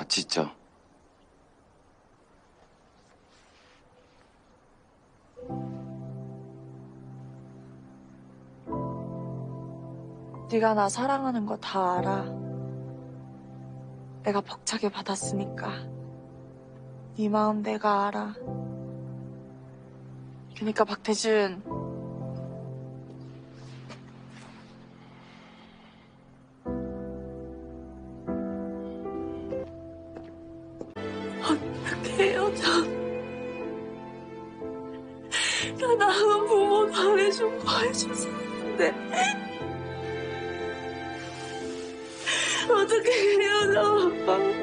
같이 있자. 네가 나 사랑하는 거 다 알아. 내가 벅차게 받았으니까. 네 마음 내가 알아. 그러니까 박태준, 어떻게 헤어져? 나 낳은 부모도 안 해주고 해줬었는데 어떻게 헤어져?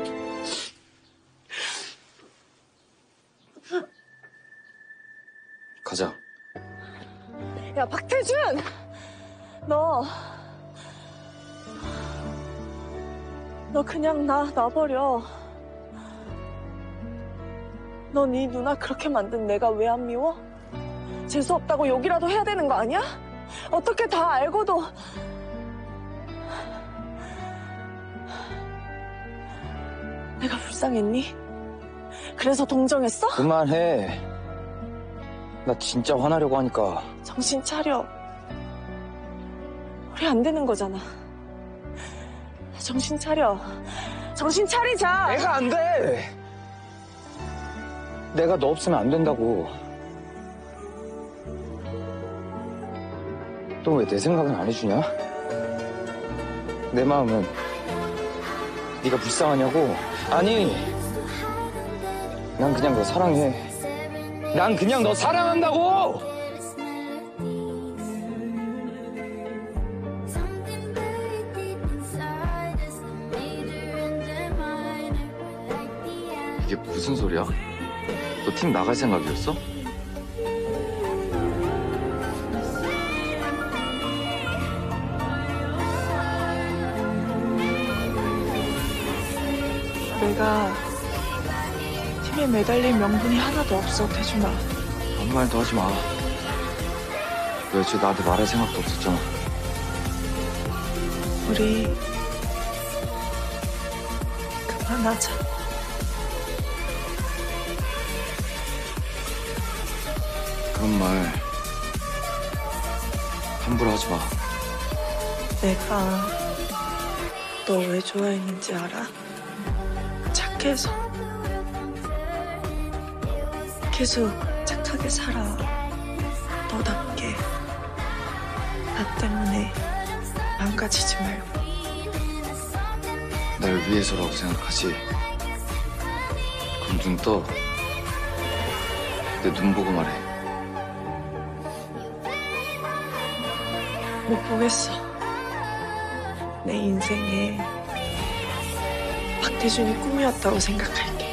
가자. 야, 박태준! 너 그냥 놔버려. 너 네 누나 그렇게 만든 내가 왜 안 미워? 재수없다고 욕이라도 해야 되는 거 아니야? 어떻게 다 알고도. 내가 불쌍했니? 그래서 동정했어? 그만해. 나 진짜 화나려고 하니까. 정신 차려. 우리 안 되는 거잖아. 정신 차려. 정신 차리자. 내가 안 돼. 내가 너 없으면 안 된다고. 너 왜 내 생각은 안 해주냐? 내 마음은 네가 불쌍하냐고? 아니, 난 그냥 너 사랑해. 난 그냥 너 사랑한다고! 이게 무슨 소리야? 너 팀 나갈 생각이었어? 내가 팀에 매달릴 명분이 하나도 없어, 태준아. 아무 말도 하지 마. 너 애초에 나한테 말할 생각도 없었잖아. 우리 그만하자. 그런 말 함부로 하지 마. 내가 너 왜 좋아했는지 알아? 착해서. 계속 착하게 살아. 너답게. 나 때문에 망가지지 말고. 날 위해서라고 생각하지. 그럼 눈 떠. 내 눈 보고 말해. 못 보겠어. 내 인생에 박태준이 꿈이었다고 생각할게.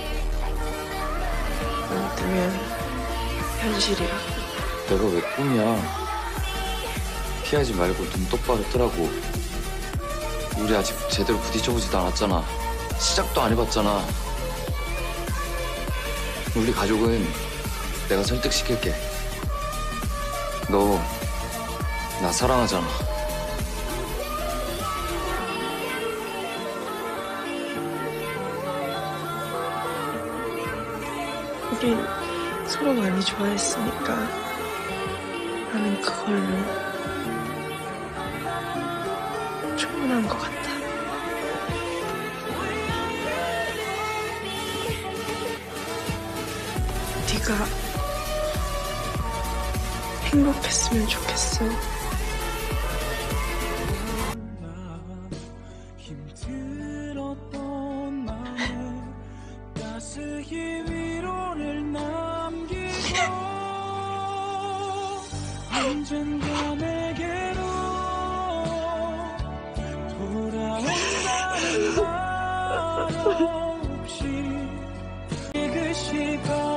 눈 뜨면 현실이라고. 내가 왜 꿈이야. 피하지 말고 눈 똑바로 뜨라고. 우리 아직 제대로 부딪혀보지도 않았잖아. 시작도 안 해봤잖아. 우리 가족은 내가 설득시킬게. 너 나 사랑하잖아. 우린 서로 많이 좋아했으니까 나는 그걸로 충분한 것 같아. 네가 행복했으면 좋겠어. 언젠가 내게로 돌아온다는 말 없이 그 시간